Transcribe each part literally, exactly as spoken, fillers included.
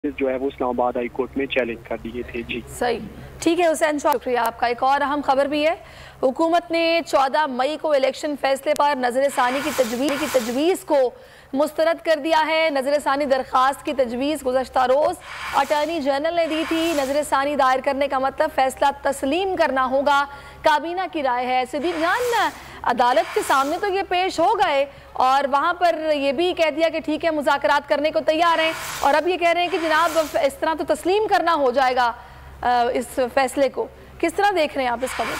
जो है वो इस्लामाबाद हाई कोर्ट में चैलेंज कर दिए थे। जी सही, ठीक है हुसैन, शुक्रिया आपका। एक और अहम खबर भी है, हुकूमत ने चौदह मई को इलेक्शन फैसले पर नजर सानी की तजवीज़ की तजवीज़ को मुस्तरद कर दिया है। नजर सानी दरख्वास्त की तजवीज़ गुज़श्ता रोज़ अटॉर्नी जनरल ने दी थी। नजर सानी दायर करने का मतलब फैसला तस्लीम करना होगा, काबीना की राय है। सिद्दीक जान अदालत के सामने तो ये पेश हो गए और वहाँ पर ये भी कह दिया कि ठीक है मुज़ाकरात करने को तैयार हैं, और अब ये कह रहे हैं कि जनाब इस तरह तो तस्लीम करना हो जाएगा इस फैसले को। किस तरह देख रहे हैं आप इस खबर?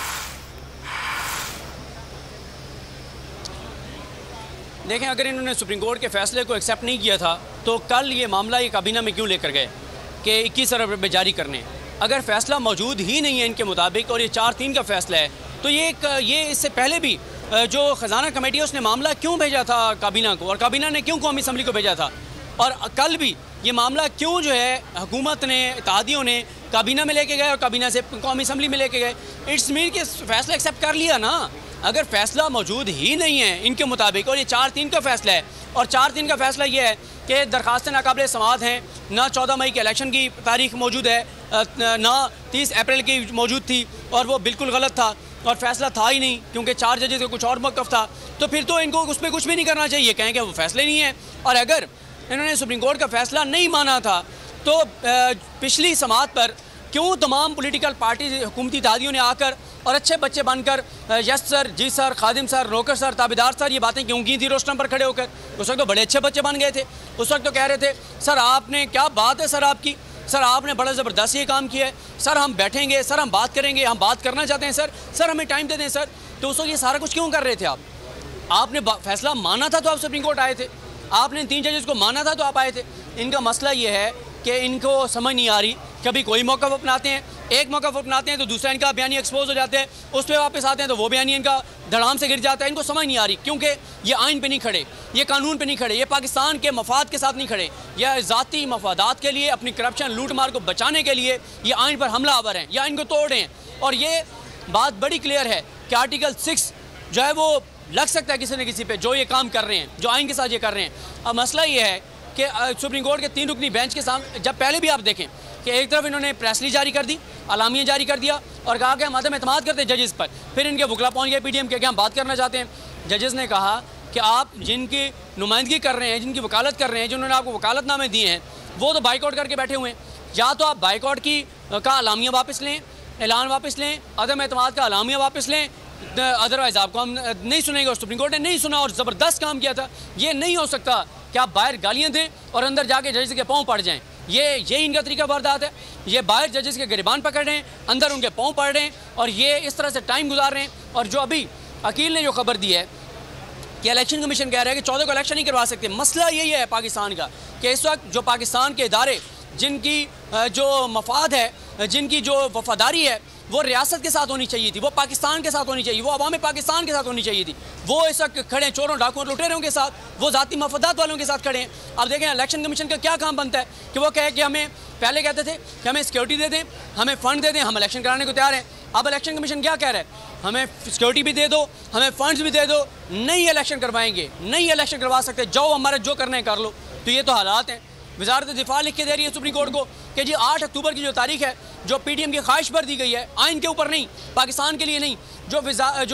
देखें, अगर इन्होंने सुप्रीम कोर्ट के फैसले को एक्सेप्ट नहीं किया था तो कल ये मामला ये काबीना में क्यों लेकर गए कि इक्कीस अरब रुपये जारी करने? अगर फैसला मौजूद ही नहीं है इनके मुताबिक और ये चार तीन का फैसला है तो ये ये इससे पहले भी जो ख़जाना कमेटी है उसने मामला क्यों भेजा था काबीना को, और काबीना ने क्यों कौमी असम्बली को भेजा था, और कल भी ये मामला क्यों जो है हुकूमत ने इत्तेहादियों ने काबीना में लेके गए और काबीना से कौमी असम्बली में लेके गए। इट्स मीन कि फैसला एक्सेप्ट कर लिया ना। अगर फैसला मौजूद ही नहीं है इनके मुताबिक और ये चार तीन का फैसला है, और चार तीन का फैसला ये है कि दरखास्तें नाकाबिल समाअत हैं, ना चौदह मई के इलेक्शन की तारीख मौजूद है, ना तीस अप्रैल की मौजूद थी और वो बिल्कुल गलत था और फैसला था ही नहीं क्योंकि चार जजेस का कुछ और मौक़िफ़ था, तो फिर तो इनको उस पर कुछ भी नहीं करना चाहिए, कहें कि वो फैसले नहीं है। और अगर इन्होंने सुप्रीम कोर्ट का फैसला नहीं माना था तो पिछली समाअत पर क्यों तमाम पॉलिटिकल पार्टी हुकूमती इत्तेहादियों ने आकर और अच्छे बच्चे बनकर यस सर, जी सर, खादिम सर, नौकर सर, ताबेदार सर, ये बातें क्यों की थी रोस्टम पर खड़े होकर? उस वक्त तो बड़े अच्छे बच्चे बन गए थे। उस वक्त तो कह रहे थे सर आपने क्या बात है सर आपकी, सर आपने बड़ा ज़बरदस्त ये काम किया है, सर हम बैठेंगे, सर हम बात करेंगे, हम बात करना चाहते हैं सर, सर हमें टाइम दे दें सर। तो उस वक्त ये सारा कुछ क्यों कर रहे थे आप? आपने फैसला माना था तो आप सुप्रीम कोर्ट आए थे, आपने तीन जजेस को माना था तो आप आए थे। इनका मसला ये है कि इनको समझ नहीं आ रही, कभी कोई मौक़िफ़ अपनाते हैं, एक मौक़िफ़ अपनाते हैं तो दूसरा इनका बयानी एक्सपोज हो जाते हैं, उस पर वापस आते हैं तो वो बयानी इनका धड़ाम से गिर जाता है। इनको समझ नहीं आ रही क्योंकि ये आइन पे नहीं खड़े, ये कानून पे नहीं खड़े, ये पाकिस्तान के मफाद के साथ नहीं खड़े, या ज़ाती मफादात के लिए, अपनी करप्शन लूट मार को बचाने के लिए ये आइन पर हमला आवर हैं या इनको तोड़ हैं। और ये बात बड़ी क्लियर है कि आर्टिकल सिक्स जो है वो लग सकता है किसी न किसी पे जो ये काम कर रहे हैं, जो आइन के साथ ये कर रहे हैं। अब मसला ये है कि सुप्रीम कोर्ट के तीन रुकनी बेंच के सामने जब पहले भी आप देखें कि एक तरफ इन्होंने प्रेस रिलीज जारी कर दी, अलामिया जारी कर दिया और कहा कि हम अदम एतमाद करते हैं जजेस पर, फिर इनके वकला पहुँच गए पी डी एम के कि हम बात करना चाहते हैं। जजेस ने कहा कि आप जिनकी नुमाइंदगी कर रहे हैं, जिनकी वकालत कर रहे हैं, जिन्होंने आपको वकालतनामे दिए हैं, वो तो बाइकआउट करके बैठे हुए हैं। या तो आप बाइकआउट की का अलामिया वापस लें, ऐलान वापस लें, अदम एतमाद का अलामिया वापस लें, अदरवाइज़ आपको हम नहीं सुनेंगे। और सुप्रीम कोर्ट ने नहीं सुना और ज़बरदस्त काम किया था। ये नहीं हो सकता कि आप बाहर गालियाँ दें और अंदर जाके जजेस के पाँव पड़ जाएँ, ये ये इनका तरीका वारदात है। ये बाहर जजेस के गिरबान पकड़ रहे हैं, अंदर उनके पाँव पड़ रहे हैं और ये इस तरह से टाइम गुजार रहे हैं। और जो अभी अकील ने जो खबर दी है कि इलेक्शन कमीशन कह रहा है कि चौदह को इलेक्शन नहीं करवा सकते, मसला यही है पाकिस्तान का कि इस वक्त जो पाकिस्तान के इदारे जिनकी जो मफाद है, जिनकी जो वफादारी है वो रियासत के साथ होनी चाहिए थी, वो पाकिस्तान के साथ होनी चाहिए, वो अवाम पाकिस्तान के साथ होनी चाहिए थी, वो इस वक्त खड़े हैं चोरों डाकुओं लुटेरों के साथ, वो ज़ाती मफादात वालों के साथ खड़े हैं। अब देखें इलेक्शन कमीशन का क्या काम बनता है कि वो कहे कि हमें पहले कहते थे कि हमें सिक्योरिटी दे दें, हमें फ़ंड दे दें, हम इलेक्शन कराने को तैयार हैं। अब इलेक्शन कमीशन क्या कह रहा है, हमें सिक्योरिटी भी दे दो, हमें फ़ंड्स भी दे दो, नहीं इलेक्शन करवाएंगे, नहीं इलेक्शन करवा सकते, जाओ हमारे जो करना है कर लो। तो ये तो हालात हैं। वज़ारत दिफा लिख के दे रही है सुप्रीम कोर्ट को कि जी आठ अक्टूबर की जो तारीख है जो पी डी एम की ख्वाहिश पर दी गई है, आइन के ऊपर नहीं, पाकिस्तान के लिए नहीं, जो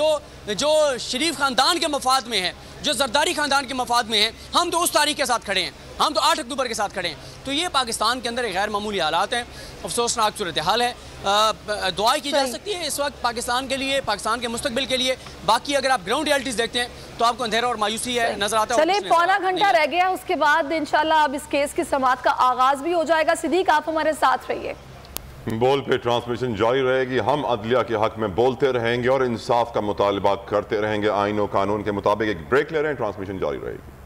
जो जो शरीफ ख़ानदान के मफाद में है, जो जरदारी ख़ानदान के मफाद में है, हम तो उस तारीख के साथ खड़े हैं, हम तो आठ अक्टूबर के साथ खड़े हैं। तो ये पाकिस्तान के अंदर एक गैर मामूली हालात हैं, अफसोसनाक सूरत हाल है। दुआएं की जा सकती है इस वक्त पाकिस्तान के लिए, पाकिस्तान के मुस्तकबिल के लिए। बाकी अगर आप ग्राउंड रियलिटीज़ देखते हैं तो आपको अंधेरा और मायूसी है नजर आता है। चलिए पौना घंटा रह गया, उसके बाद इंशाल्लाह अब इस केस की समाअत का आगाज भी हो जाएगा। सिद्दीक आप हमारे साथ रहिए। बोल पे ट्रांसमिशन जारी रहेगी, हम अदलिया के हक में बोलते रहेंगे और इंसाफ का मुतालबा करते रहेंगे। आइन और कानून के मुताबिक एक ब्रेक ले रहे हैं, ट्रांसमिशन जारी रहेगी।